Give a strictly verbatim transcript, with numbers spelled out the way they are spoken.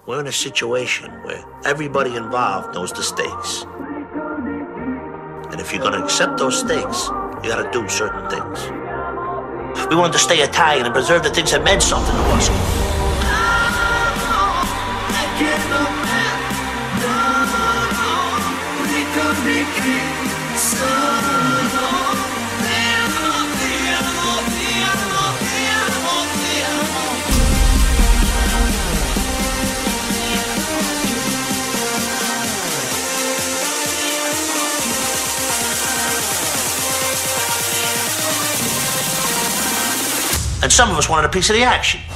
We're in a situation where everybody involved knows the stakes. And if you're going to accept those stakes, you got to do certain things. We wanted to stay Italian and preserve the things that meant something to us. And some of us wanted a piece of the action.